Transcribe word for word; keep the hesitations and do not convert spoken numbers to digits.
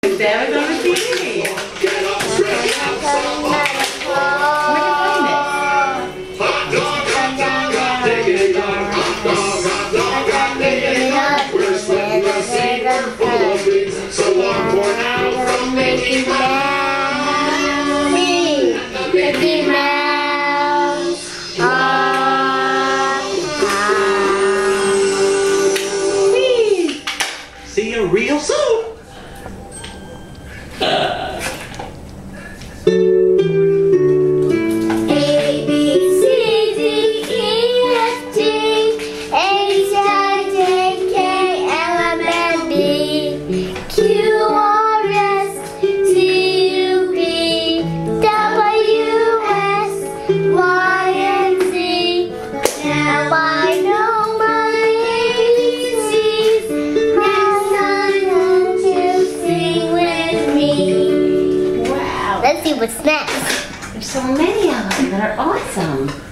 Devon's on the T V. Get up, stretch out, some Where can you find it? hot dog, hot dog, hot diggity dog, hot dog, hot dog, hot diggity dog. We're sweating the sea, we're full of beans, so long for now from Mickey Mouse. Mickey Mouse. Ah, See you real soon. Let's see what's next. There's so many of them that are awesome.